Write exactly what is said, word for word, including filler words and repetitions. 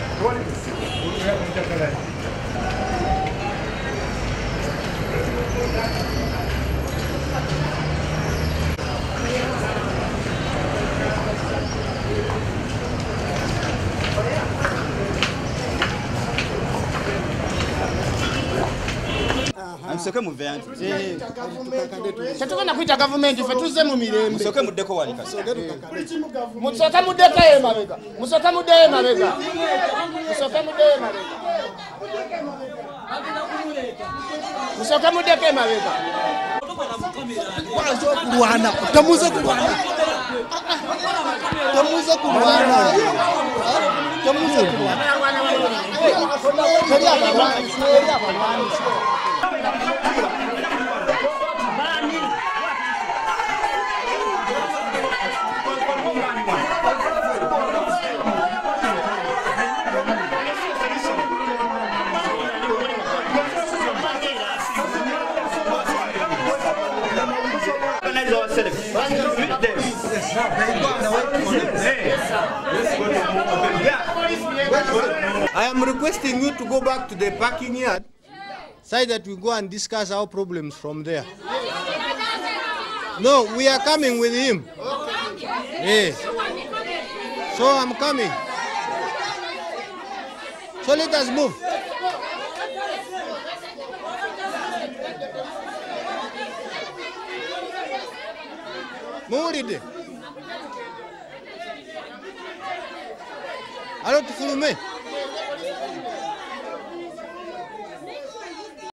Musoke mu vent. Eh. Tetugenda kuita government ife tuze mu mirembe. Musoke muddeko wali kasi. Musoke muddeko e mabega. Musoke mudde e mabega. Musoke mudde e mabega. Musoke muddeko e mabega. Wazo kulwana. Tamuze kulwana. Tamuze kulwana. Tamuze kulwana. I am requesting you to go back to the parking yard so that we go and discuss our problems from there. No, we are coming with him. Yes. So I'm coming. So let us move. Move. Alors tu fous le